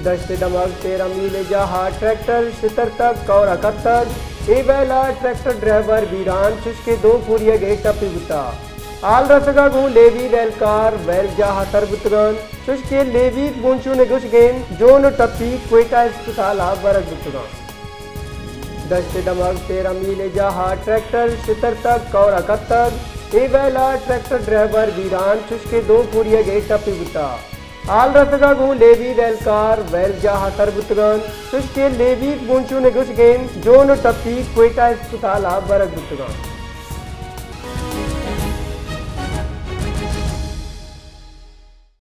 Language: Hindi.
दश्त दमक 13 मील जहा ट्रैक्टर शितर तक कौर अकत्तर ए बैला ट्रैक्टर ड्राइवर वीरान चुस्के 2 पूरिया गे टपी बुता आल रसगा गु लेवी वेलकार वेल जहा तरबुतगन चुस्के लेवी गुंचू ने गुश गेन जोन टपी क्वेटा अस्पताल आ बरक बुतगन दश्त दमक 13 मील जहा ट्रैक्टर शितर तक कौर अकत्तर ए बैला ट्रैक्टर ड्राइवर वीरान चुस्के 2 पूरिया गे टपी बुता आल रसगा गु लेवी वेलकार वेल जहा तरबुतगन चुस्के लेवी गुंचू ने गुश गेन जोन टपी क्वेटा अस्पताल आ बरक बुतगन।